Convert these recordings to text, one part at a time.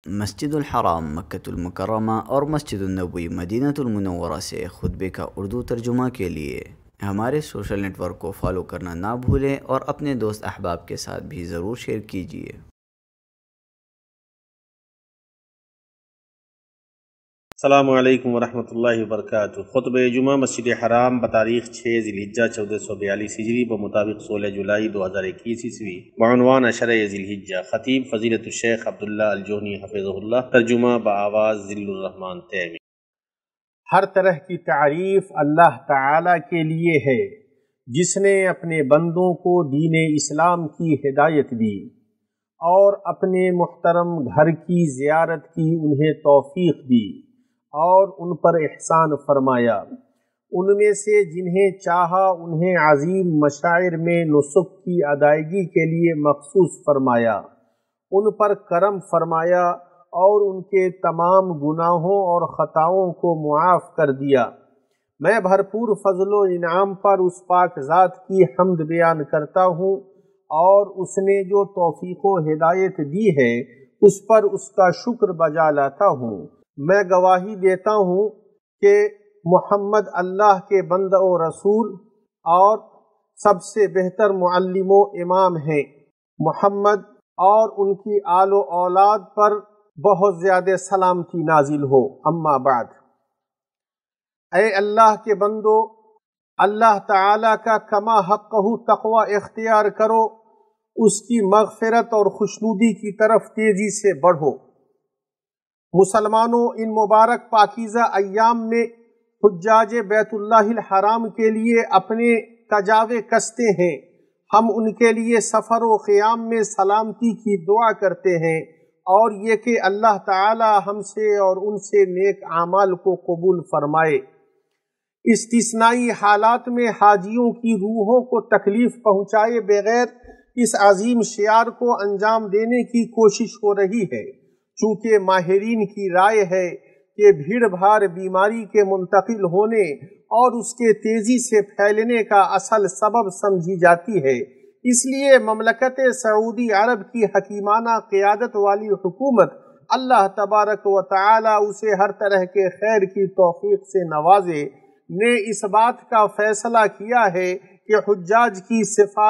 مسجد الحرام مکۃ المکرمہ اور مسجد النبوی مدینہ المنورہ سے خطبے کا اردو ترجمہ کے لیے ہمارے سوشل نیٹ ورک کو فالو کرنا نہ بھولیں اور اپنے دوست احباب کے ساتھ بھی ضرور شیئر کیجیے۔ السلام علیکم ورحمۃ اللہ وبرکاتہ۔ خطبہ جمعہ مسجد حرام بتاریخ 6 ذی الحجہ 1442 ہجری بمطابق 16 جولائی 2021 عیسوی بعنوان عشرہ ذی الحجہ۔ خطیب فضیلت الشیخ عبداللہ الجوہنی حفظہ اللہ، ترجمہ بآواز ذل الرحمن تیمی۔ ہر طرح کی تعریف اللہ تعالی کے لیے ہے جس نے اپنے بندوں کو دین اسلام کی ہدایت دی اور اپنے محترم گھر کی زیارت کی انہیں توفیق دی اور ان پر احسان فرمایا۔ ان میں سے جنہیں چاہا انہیں عظیم مشاعر میں نسک کی ادائیگی کے لیے مخصوص فرمایا، ان پر کرم فرمایا اور ان کے تمام گناہوں اور خطاؤں کو معاف کر دیا۔ میں بھرپور فضل و انعام پر اس پاک ذات کی حمد بیان کرتا ہوں اور اس نے جو توفیق و ہدایت دی ہے اس پر اس کا شکر بجا لاتا ہوں۔ میں گواہی دیتا ہوں کہ محمد اللہ کے بندہ و رسول اور سب سے بہتر معلم و امام ہیں۔ محمد اور ان کی آل و اولاد پر بہت زیادہ سلامتی نازل ہو۔ اما بعد، اے اللہ کے بندو، اللہ تعالی کا کما حقہ تقوی اختیار کرو، اس کی مغفرت اور خوشنودی کی طرف تیزی سے بڑھو۔ مسلمانوں، ان مبارک پاکیزہ ایام میں حجاج بیت اللہ الحرام کے لیے اپنے کجاوے کستے ہیں۔ ہم ان کے لیے سفر و قیام میں سلامتی کی دعا کرتے ہیں اور یہ کہ اللہ تعالی ہم سے اور ان سے نیک اعمال کو قبول فرمائے۔ استثنائی حالات میں حاجیوں کی روحوں کو تکلیف پہنچائے بغیر اس عظیم شعار کو انجام دینے کی کوشش ہو رہی ہے، چونکہ ماہرین کی رائے ہے کہ بھیڑ بھاڑ بیماری کے منتقل ہونے اور اس کے تیزی سے پھیلنے کا اصل سبب سمجھی جاتی ہے۔ اس لیے مملکت سعودی عرب کی حکیمانہ قیادت والی حکومت، اللہ تبارک و تعالی اسے ہر طرح کے خیر کی توفیق سے نوازے، نے اس بات کا فیصلہ کیا ہے کہ حجاج کی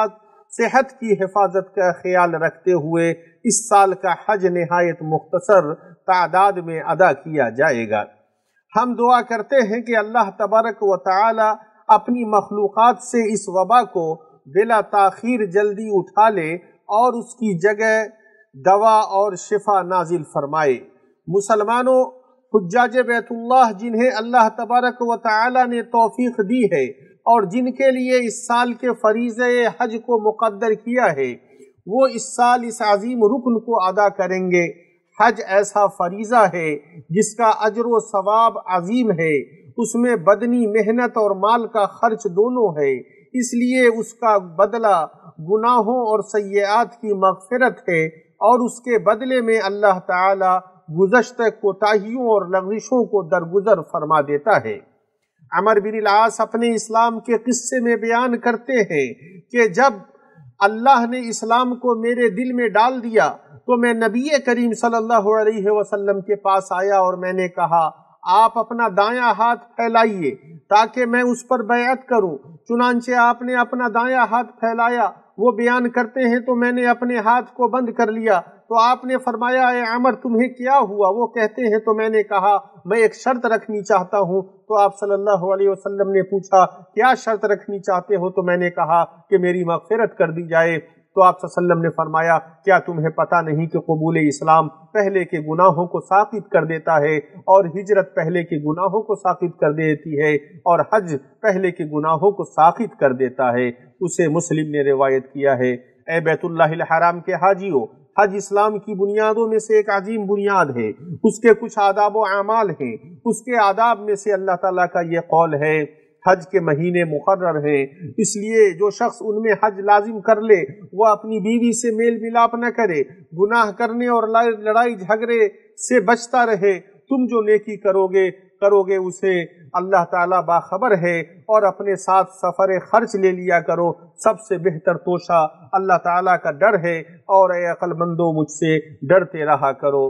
صحت کی حفاظت کا خیال رکھتے ہوئے اس سال کا حج نہایت مختصر تعداد میں ادا کیا جائے گا۔ ہم دعا کرتے ہیں کہ اللہ تبارک و تعالی اپنی مخلوقات سے اس وبا کو بلا تاخیر جلدی اٹھا لے اور اس کی جگہ دوا اور شفا نازل فرمائے۔ مسلمانوں، حجاج بیت اللہ جنہیں اللہ تبارک و تعالی نے توفیق دی ہے اور جن کے لیے اس سال کے فریضہ حج کو مقدر کیا ہے، وہ اس سال اس عظیم رکن کو ادا کریں گے۔ حج ایسا فریضہ ہے جس کا اجر و ثواب عظیم ہے، اس میں بدنی محنت اور مال کا خرچ دونوں ہے، اس لیے اس کا بدلہ گناہوں اور سیئات کی مغفرت ہے اور اس کے بدلے میں اللہ تعالی گزشتہ کوتاہیوں اور لغزشوں کو درگزر فرما دیتا ہے۔ عمر بن العاص اپنے اسلام کے قصے میں بیان کرتے ہیں کہ جب اللہ نے اسلام کو میرے دل میں ڈال دیا تو میں نبی کریم صلی اللہ علیہ وسلم کے پاس آیا اور میں نے کہا، آپ اپنا دایاں ہاتھ پھیلائیے تاکہ میں اس پر بیعت کروں۔ چنانچہ آپ نے اپنا دایاں ہاتھ پھیلایا۔ وہ بیان کرتے ہیں تو میں نے اپنے ہاتھ کو بند کر لیا تو آپ نے فرمایا، اے عمر تمہیں کیا ہوا؟ وہ کہتے ہیں تو میں نے کہا، میں ایک شرط رکھنی چاہتا ہوں۔ تو آپ صلی اللہ علیہ وسلم نے پوچھا، کیا شرط رکھنی چاہتے ہو؟ تو میں نے کہا کہ میری مغفرت کر دی جائے۔ تو آپ صلی اللہ علیہ وسلم نے فرمایا، کیا تمہیں پتہ نہیں کہ قبول اسلام پہلے کے گناہوں کو ساقط کر دیتا ہے اور ہجرت پہلے کے گناہوں کو ساقط کر دیتی ہے اور حج پہلے کے گناہوں کو ساقط کر دیتا ہے؟ اسے مسلم نے روایت کیا ہے۔ اے بیت اللہ الحرام کے حاجیوں، حج اسلام کی بنیادوں میں سے ایک عظیم بنیاد ہے۔ اس کے کچھ آداب و اعمال ہیں۔ اس کے آداب میں سے اللہ تعالیٰ کا یہ قول ہے، حج کے مہینے مقرر ہیں، اس لیے جو شخص ان میں حج لازم کر لے وہ اپنی بیوی سے میل ملاپ نہ کرے، گناہ کرنے اور لڑائی جھگڑے سے بچتا رہے۔ تم جو نیکی کرو گے اسے اللہ تعالیٰ باخبر ہے، اور اپنے ساتھ سفر خرچ لے لیا کرو۔ سب سے بہتر توشہ اللہ تعالیٰ کا ڈر ہے، اور اے عقل مندو مجھ سے ڈرتے رہا کرو۔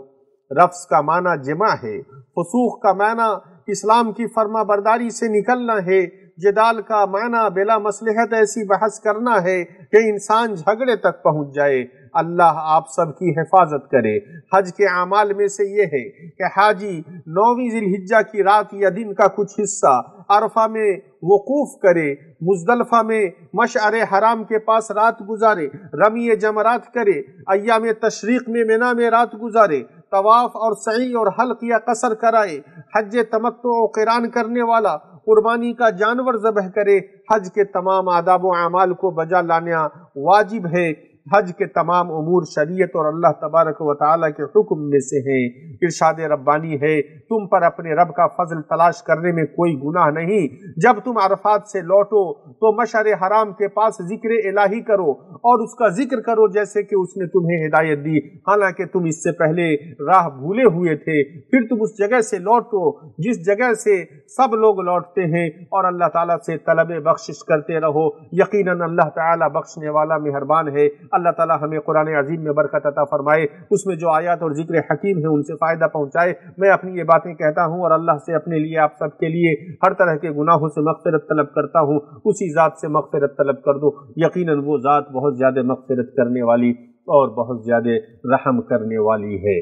रफ्स का माना जमा है, फसूख का माना इस्लाम की फर्मा बरदारी से निकलना है, जिदाल का माना बिला मसलहत ऐसी बहस करना है कि इंसान झगड़े तक पहुंच जाए। अल्लाह आप सबकी हिफाजत करे। हज के अमाल में से ये है कि हाजी 9वीं ज़िलहिज्जा की रात या दिन का कुछ हिस्सा अरफा में वकूफ करे, मुज़दलिफ़ा में मशअर हराम के पास रात गुजारे, रमी जमरात करे, अय्याम तशरीक़ में मिना में रात गुजारे, तवाफ और सई और हल्क या कसर कराए, हज तमत्तु और क़िरान करने वाला कुर्बानी का जानवर ज़बह करे। हज के तमाम आदाब व अमाल को बजा लाना वाजिब है। हज के तमाम उमूर शरीयत और अल्लाह तबारक व तआला के हुक्म में से हैं। इरशाद रब्बानी है, तुम पर अपने रब का फजल तलाश करने में कोई गुनाह नहीं। जब तुम अरफात से लौटो तो मशअर हराम के पास जिक्र इलाही करो और उसका जिक्र करो जैसे कि उसने तुम्हें हिदायत दी, हालांकि तुम इससे पहले राह भूले हुए थे। फिर तुम उस जगह से लौटो जिस जगह से सब लोग लौटते हैं और अल्लाह ताला से तलब बख्शिश करते रहो। यकीनन अल्लाह ताला बख्शने वाला मेहरबान है। अल्लाह ताला हमें कुरान अजीम में बरकत अता फरमाए, उसमें जो आयत और जिक्र हकीम है उनसे फ़ायदा पहुँचाए। मैं अपनी ये बातें कहता हूँ और अल्लाह से अपने लिए आप सब के लिए हर तरह के गुनाहों से मग़फ़िरत तलब करता हूँ। उसी ज़ात से मग़फ़िरत तलब कर दो, यकीनन वो ज़ात बहुत ज़्यादा मग़फ़िरत करने वाली और बहुत ज़्यादा रहम करने वाली है।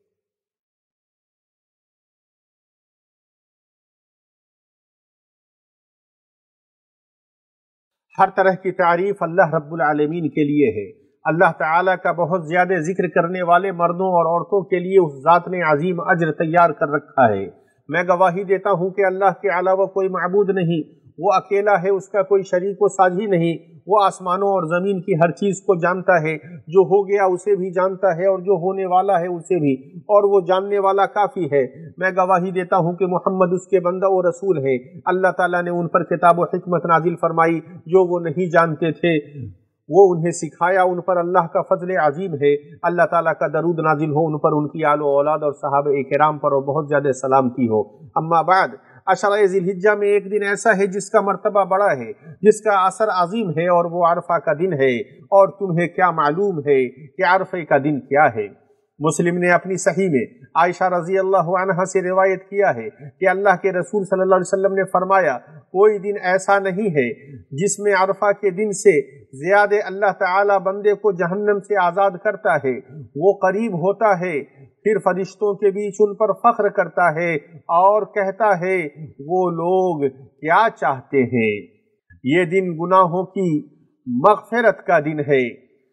हर तरह की तारीफ अल्लाह रब्बुल आलमीन के लिए है। अल्लाह ताला का बहुत ज़्यादा जिक्र करने वाले मर्दों और औरतों के लिए उस ज़ात ने अजीम अज्र तैयार कर रखा है। मैं गवाही देता हूँ कि अल्लाह के अलावा कोई माबूद नहीं, वो अकेला है, उसका कोई शरीक व साझी नहीं। वो आसमानों और ज़मीन की हर चीज़ को जानता है, जो हो गया उसे भी जानता है और जो होने वाला है उसे भी, और वो जानने वाला काफ़ी है। मैं गवाही देता हूँ कि मोहम्मद उसके बंदा और रसूल है। अल्लाह ताला ने उन पर किताब व हिकमत नाजिल फरमाई, जो वो नहीं जानते थे वो उन्हें सिखाया। उन पर अल्लाह का फजल अजीम है। अल्लाह ताला का दरूद नाजिल हो उन पर, उनकी आलो औलाद और सहाबे किराम पर, और बहुत ज़्यादा सलामती हो। अम्मा बाद, अशरा ज़िलहिज्जा में एक दिन ऐसा है जिसका मर्तबा बड़ा है, जिसका असर अजीम है, और वो अरफा का दिन है। और तुम्हें क्या मालूम है कि अरफे का दिन क्या है? मुस्लिम ने अपनी सही में आयशा रजी अल्लाह अन्हा से रिवायत किया है कि अल्लाह के रसूल सल्लल्लाहु अलैहि वसल्लम ने फरमाया, कोई दिन ऐसा नहीं है जिसमें अरफा के दिन से ज़्यादा अल्लाह ताला बंदे को जहन्नम से आज़ाद करता है। वो करीब होता है, फिर फरिश्तों के बीच उन पर फख्र करता है और कहता है, वो लोग क्या चाहते हैं। ये दिन गुनाहों की मग़फ़िरत का दिन है,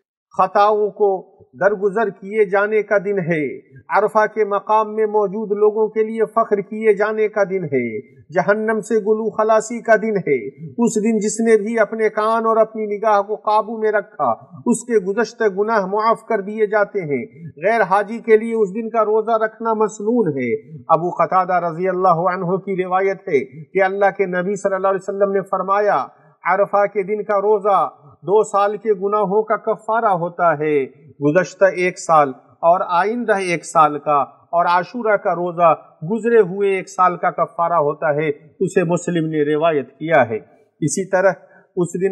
खताओं को दरगुजर किए जाने का दिन है, अरफा के मकाम में मौजूद लोगों के लिए फख्र किए जाने का दिन है, जहन्नम से गुलू खलासी का दिन है। उस दिन जिसने भी अपने कान और अपनी निगाह को काबू में रखा, उसके गुज़श्ते गुनाह मुआफ़ कर दिए जाते हैं। गैर हाजी के लिए उस दिन का रोज़ा रखना मसनून है। अबू क़तादा रज़ी अल्लाह अन्हु की रिवायत है कि अल्लाह के नबी सल्लल्लाहु अलैहि वसल्लम ने फरमाया, अरफा के दिन का रोज़ा 2 साल के गुनाहों का कफ़ारा होता है, गुज़श्ता 1 साल और आइंदा 1 साल का, और आशूरा का रोज़ा गुजरे हुए 1 साल का कफ़ारा होता है। उसे मुस्लिम ने रिवायत किया है। इसी तरह उस दिन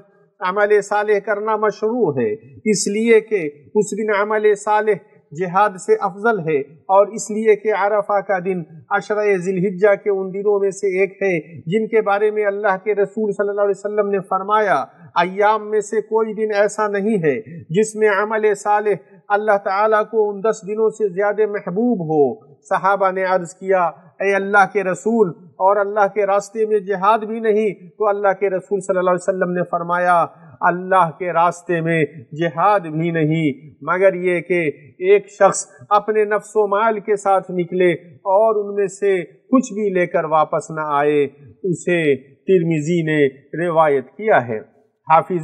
अमल सालेह करना मशरू है, इसलिए कि उस दिन अमल सालेह जिहाद से अफजल है, और इसलिए कि अरफा का दिन अशरा ज़िलहिज्जा के उन दिनों में से एक है जिनके बारे में अल्लाह के रसूल सल्लल्लाहु अलैहि वसल्लम ने फरमाया, अय्याम में से कोई दिन ऐसा नहीं है जिसमें अमल सालेह अल्लाह ताला को उन 10 दिनों से ज़्यादा महबूब हो। सहाबा ने अर्ज़ किया, ए अल्लाह के रसूल, और अल्लाह के रास्ते में जिहाद भी नहीं? तो अल्लाह के रसूल सल्लल्लाहु अलैहि वसल्लम ने फरमाया, अल्लाह के रास्ते में जिहाद भी नहीं मगर ये कि एक शख्स अपने नफ्सो माल के साथ निकले और उनमें से कुछ भी लेकर वापस न आए। उसे तिरमिज़ी ने रिवायत किया है। हाफिज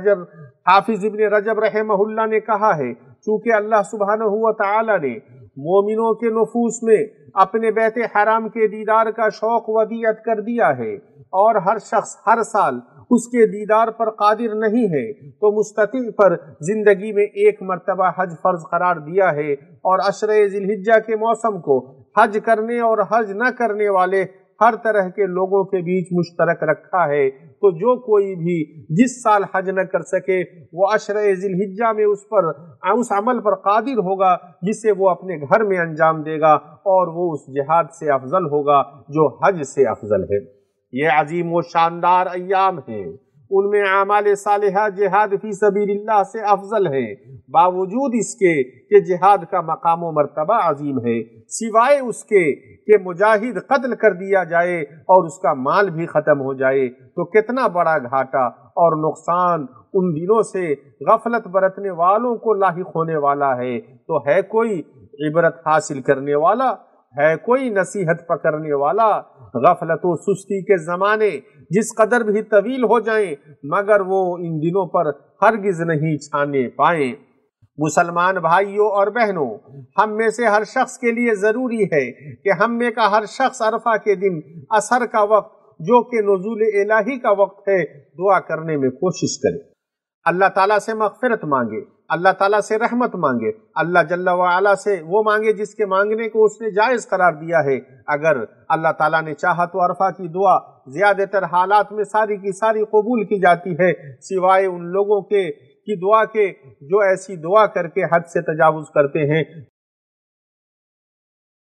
इब्न रजब रहमहुल्लाह ने कहा है, चूँकि अल्लाह सुब्हानहू व तआला ने मोमिनों के नुफूस में अपने बैत हराम के दीदार का शौक वदीयत कर दिया है और हर शख्स हर साल उसके दीदार पर कादिर नहीं है, तो मुस्तती पर जिंदगी में एक मर्तबा हज फर्ज करार दिया है और अशरे ज़िलहिज्जा के मौसम को हज करने और हज न करने वाले ہر طرح کے لوگوں کے بیچ مشترک رکھا ہے۔ تو جو کوئی بھی جس سال حج نہ کر سکے وہ عشرہ ذی الحجہ میں اس عمل پر قادر ہوگا جسے وہ اپنے گھر میں انجام دے گا، اور وہ اس جہاد سے افضل ہوگا جو حج سے افضل ہے۔ یہ عظیم و شاندار ایام ہیں، ان میں اعمال صالحہ جہاد فی سبیل اللہ سے افضل ہے، باوجود اس کے کہ جہاد کا مقام و مرتبہ عظیم ہے، سوائے اس کے کہ مجاہد قتل کر دیا جائے اور اس کا مال بھی ختم ہو جائے تو کتنا بڑا گھاٹا اور نقصان ان دنوں سے غفلت برتنے والوں کو لاحق ہونے والا ہے۔ تو ہے کوئی عبرت حاصل کرنے والا، ہے کوئی نصیحت پکڑنے والا؟ غفلت و سستی کے زمانے جس قدر بھی طویل ہو جائیں مگر وہ ان دنوں پر ہرگز نہیں چھانے پائیں۔ مسلمان بھائیوں اور بہنوں، ہم میں سے ہر شخص کے لیے ضروری ہے کہ ہم میں کا ہر شخص عرفہ کے دن عصر کا وقت جو کہ نزول الہی کا وقت ہے دعا کرنے میں کوشش کرے، اللہ تعالیٰ سے مغفرت مانگے، اللہ تعالیٰ سے رحمت مانگے، اللہ جل وعلا سے وہ مانگے جس کے مانگنے کو اس نے جائز قرار دیا ہے۔ اگر اللہ تعالیٰ نے چاہا تو عرفہ کی دعا زیادہ تر حالات میں ساری کی ساری قبول کی جاتی ہے، سوائے ان لوگوں کی دعا کے جو ایسی دعا کر کے حد سے تجاوز کرتے ہیں